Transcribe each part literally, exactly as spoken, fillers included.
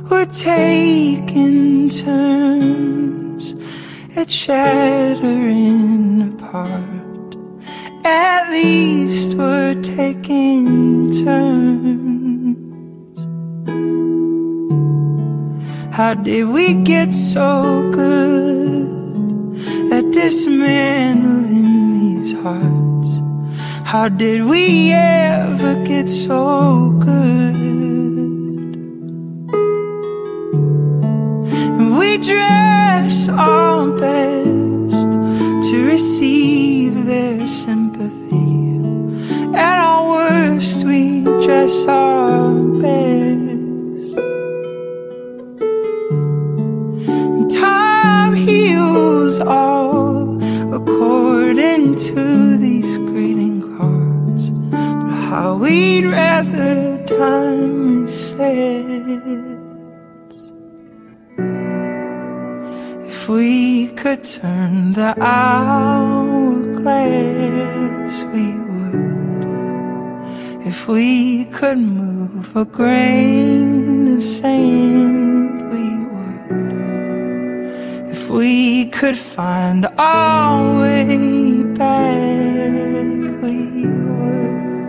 we're taking turns at shattering apart. At least we're taking turns. How did we get so good at dismantling these hearts? How did we ever get so good? And we dress our best to receive their sympathy. At our worst, we dress our best. And time heals all according to these greeting cards. But how we'd rather time resets. If we could turn the hourglass, we would. If we could move a grain of sand, we would. If we could find our way back, we would.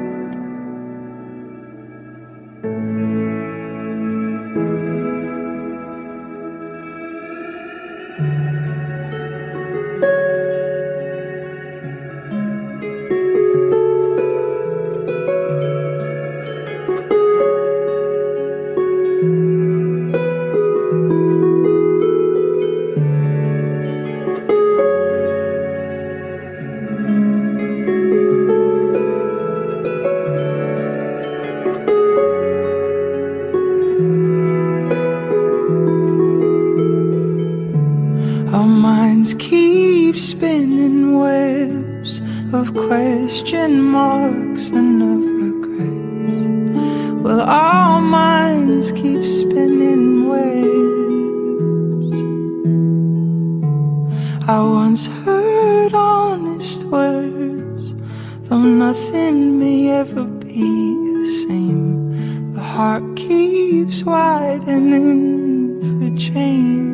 Our minds keep spinning webs of question marks and of regrets. Well, our minds keep spinning webs. I once heard honest words, though nothing may ever be the same. The heart keeps widening for change.